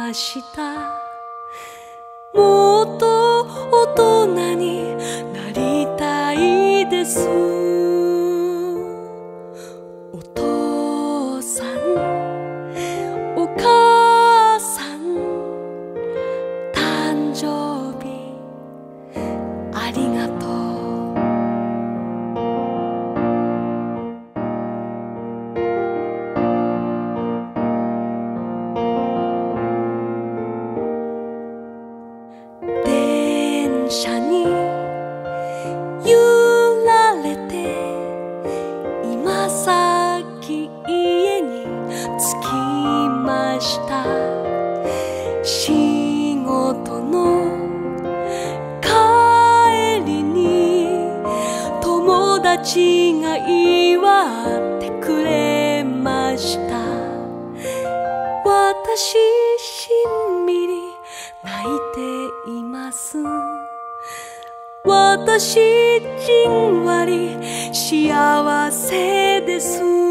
ました。もっと大人になりたいです。お父さん、お母さん、誕生日ありがとう。電車に揺られて今さっき家に着きました。仕事の帰りに友達が祝ってくれました。私しんみり泣いています。私じんわり幸せです。